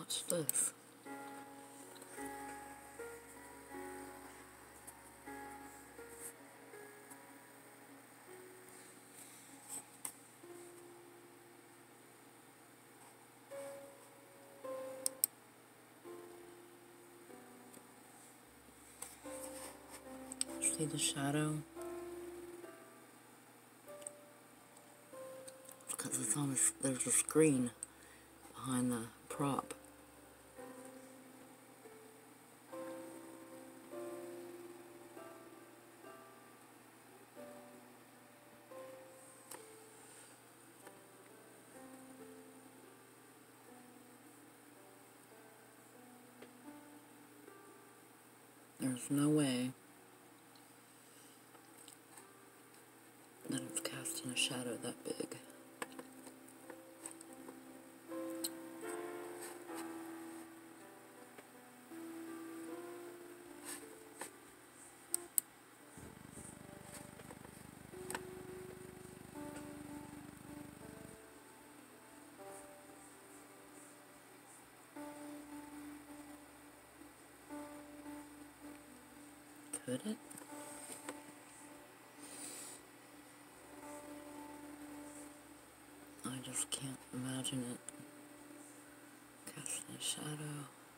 Watch this. See the shadow? Because it's on there's a screen behind the prop. There's no way that it's casting a shadow that big. Could it? I just can't imagine it casting a shadow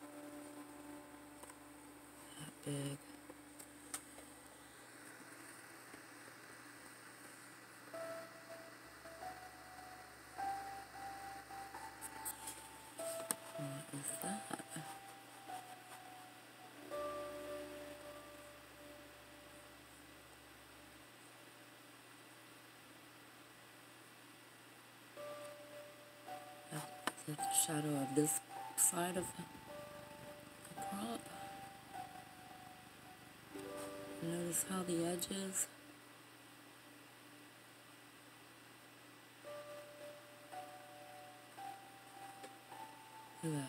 that big. What is that? Is it the shadow of this side of the prop? Notice how the edge is? Look at that.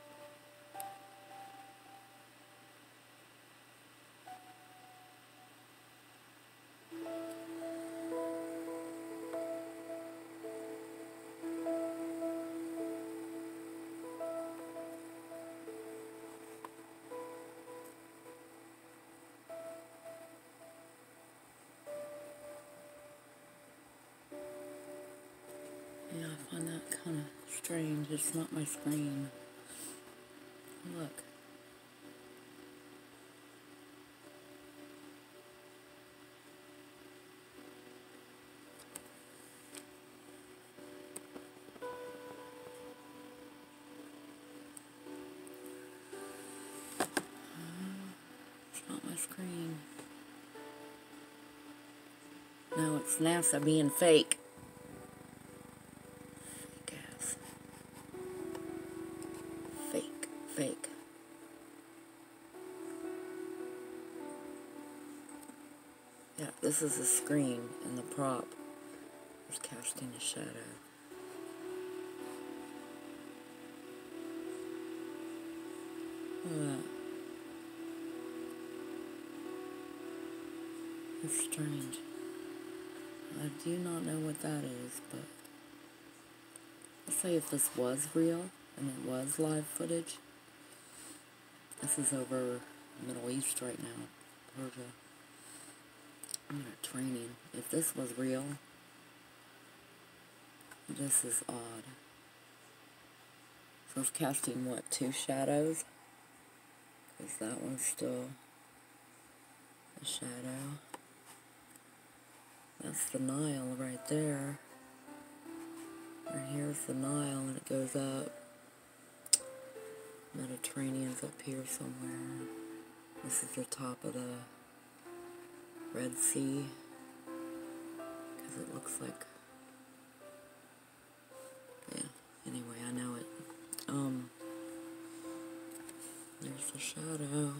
Yeah, I find that kind of strange. It's not my screen. Look. It's not my screen. No, it's NASA being fake. Fake ass. Fake. Fake. Yeah, this is a screen, and the prop is casting a shadow. Look at that. It's strange. I do not know what that is, but let's say if this was real, and it was live footage. This is over Middle East right now, Persia. I'm training. If this was real, this is odd. So it's casting, what, 2 shadows? Because that one's still a shadow. That's the Nile right there. Right here's the Nile, and it goes up. Mediterranean's up here somewhere. This is the top of the Red Sea. Because it looks like... Yeah, anyway, I know it. There's the shadow.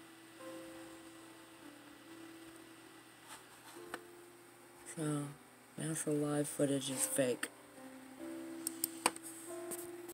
So, NASA live footage is fake.